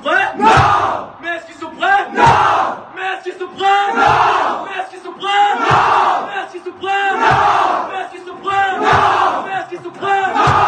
prêts? Non! Mais est-ce qu'ils sont prêts? Non! Mais est-ce qu'ils sont prêts? Non! Mais est-ce qu'ils sont prêts? Non! Mais est-ce qu'ils sont prêts? Non! Mais est-ce qu'ils sont prêts? Non! Mais est-ce qu'ils sont prêts?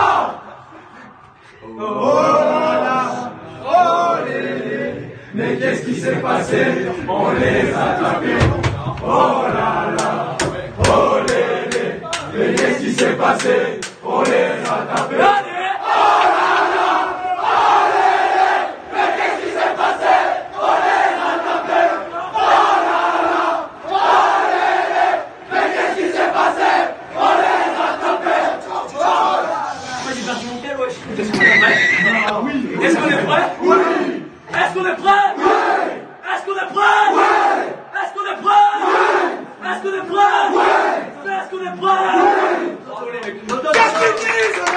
Non! Oh là là! Oh les. Mais qu'est-ce qui s'est passé? On les a tapés. Oh là là! Oh les. Mais qu'est-ce qui s'est passé? On les a tapés. Allez! Oh là là! Oh les. Mais qu'est-ce qui s'est passé? On les a tapés. Oh là là! Oh les. Mais qu'est-ce qui s'est passé? On les a tapés. Moi j'ai perdu mon tel, wesh. Est-ce qu'on est prêts? Ah oui! Est-ce qu'on est prêts? Oui! Est-ce qu'on est prêts? Oui! Est-ce qu'on est prêts? Oui! Est-ce qu'on est prêts? Oui! Est-ce qu'on est prêts? Oui! Est-ce qu'on est prêts? Oui! Bravo les mecs. Qu'est-ce qu'ils disent?